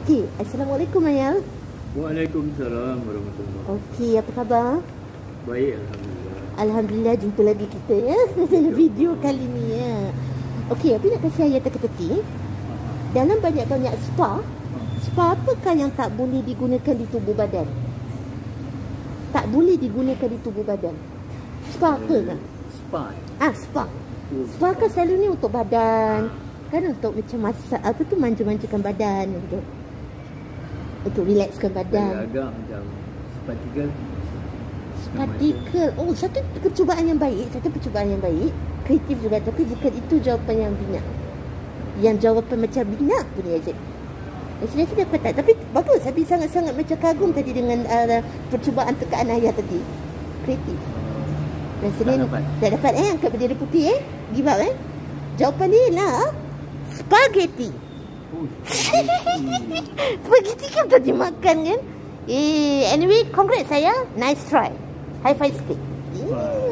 Okey, Assalamualaikum Ayal. Waalaikumsalam warahmatullahi wabarakatuh. Okey, apa khabar? Baik, alhamdulillah. Alhamdulillah, jumpa lagi kita ya. Video kali ni ya. Okey, apa nak kasih ayat teka-teki? Dalam banyak-banyak spa, apakah yang tak boleh digunakan di tubuh badan? Tak boleh digunakan di tubuh badan. Spa apa kan? Spa. Spa. Spa kan selalu ni untuk badan. Kan untuk macam masak, apa tu, manja-manjakan badan untuk relaxkan badan. Agak macam partikel. Partikel. Oh, satu percubaan yang baik. Kreatif juga. Tapi bukan itu jawapan yang binat. Yang jawapan macam binat tu ni Aziz. Saya dapat tak? Tapi bagus. Habis sangat-sangat macam kagum tadi dengan percubaan tekaan ayah tadi. Kreatif. Rasanya tak dapat angkat bendera putih Give up Jawapan dia lah spaghetti. Spaghetti kan tak dimakan kan? Anyway, congrats saya. Nice try. High five sikit.